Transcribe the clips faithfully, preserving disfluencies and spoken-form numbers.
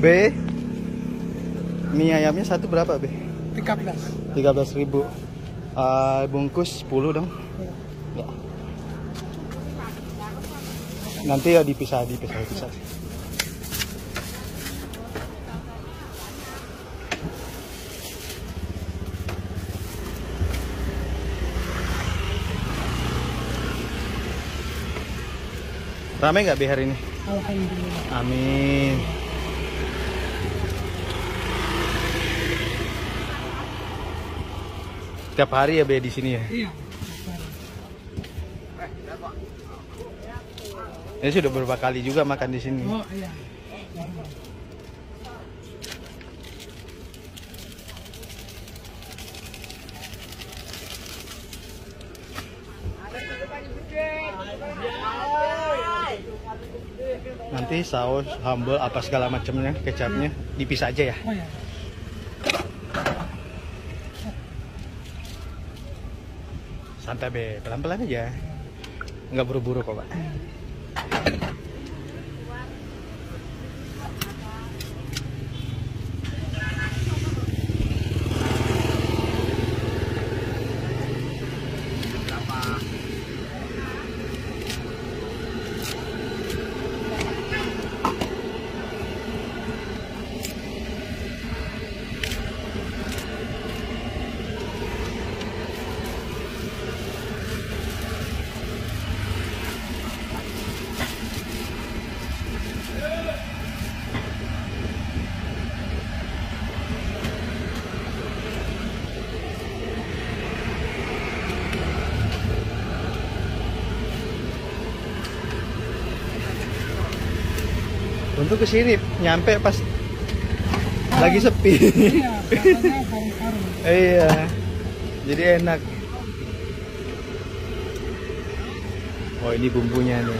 B, mie ayamnya satu berapa B? tiga belas. tiga belas ribu. Uh, bungkus sepuluh dong. Ya. Ya. Nanti ya dipisah, dipisah, dipisah. Ramai nggak B hari ini? Alhamdulillah. Amin. Tiap hari ya B di sini ya? Iya. Ya sudah beberapa kali juga makan di sini. Oh iya. Nanti saus, sambal, apa segala macamnya, kecapnya dipisah aja ya. Oh iya. Santai be, pelan-pelan aja. Nggak buru-buru kok Pak. Untuk kesini nyampe pas lagi sepi. Iya, katanya baru-baru. Iya, jadi enak. Oh ini bumbunya nih.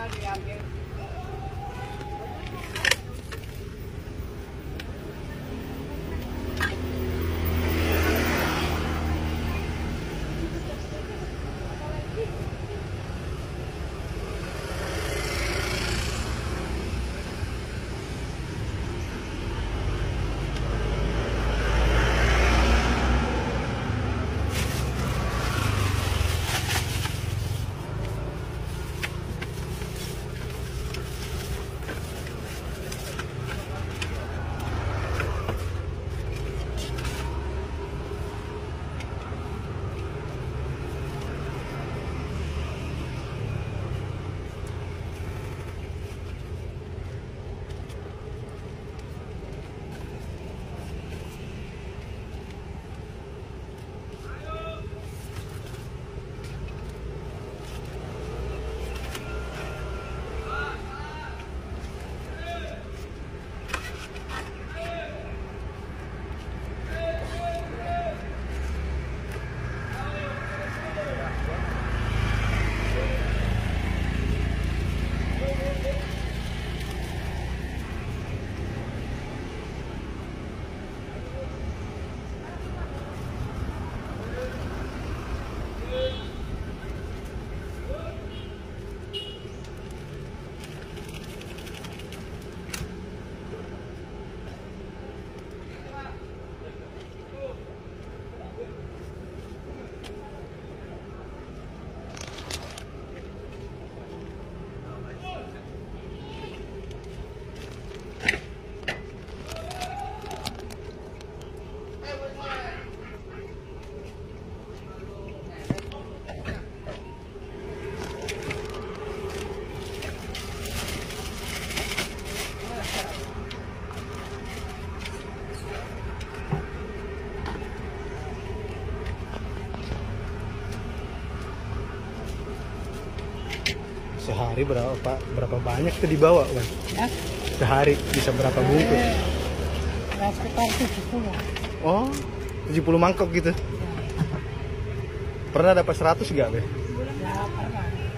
Sehari berapa Pak? Berapa banyak tuh dibawa kan? Ya, Sehari bisa berapa bungkus? eh, ya sekitar tujuh puluh. Oh, tujuh puluh mangkok gitu. Ya, Pernah dapat seratus nggak, Be? ya pernah.